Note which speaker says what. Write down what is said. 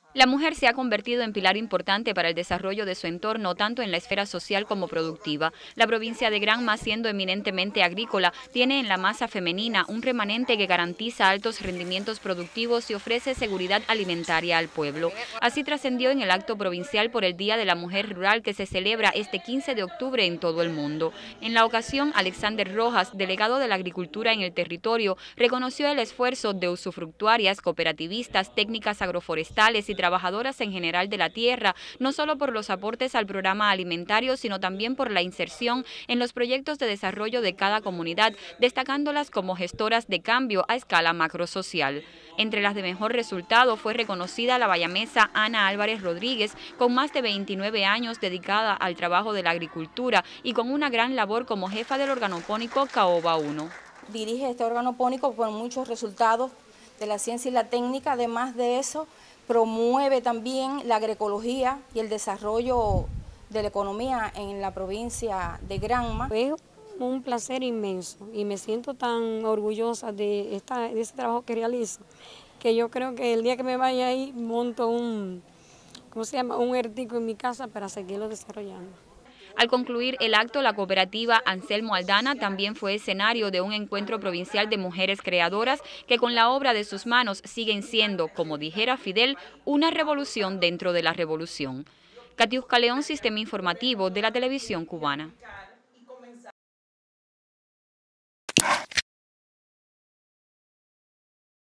Speaker 1: La mujer se ha convertido en pilar importante para el desarrollo de su entorno, tanto en la esfera social como productiva. La provincia de Granma, siendo eminentemente agrícola, tiene en la masa femenina un remanente que garantiza altos rendimientos productivos y ofrece seguridad alimentaria al pueblo. Así trascendió en el acto provincial por el Día de la Mujer Rural que se celebra este 15 de octubre en todo el mundo. En la ocasión, Alexander Rojas, delegado de la agricultura en el territorio, reconoció el esfuerzo de usufructuarias, cooperativistas, técnicas agroforestales y trabajadoras en general de la tierra, no solo por los aportes al programa alimentario, sino también por la inserción en los proyectos de desarrollo de cada comunidad, destacándolas como gestoras de cambio a escala macrosocial. Entre las de mejor resultado fue reconocida la bayamesa Ana Álvarez Rodríguez, con más de 29 años dedicada al trabajo de la agricultura y con una gran labor como jefa del organopónico Caoba 1.
Speaker 2: Dirige este organopónico con muchos resultados de la ciencia y la técnica. Además de eso, promueve también la agroecología y el desarrollo de la economía en la provincia de Granma.
Speaker 3: Es un placer inmenso y me siento tan orgullosa de ese trabajo que realizo, que yo creo que el día que me vaya ahí monto un hertico en mi casa para seguirlo desarrollando.
Speaker 1: Al concluir el acto, la cooperativa Anselmo Aldana también fue escenario de un encuentro provincial de mujeres creadoras que con la obra de sus manos siguen siendo, como dijera Fidel, una revolución dentro de la revolución. Katiuska León, Sistema Informativo de la Televisión Cubana.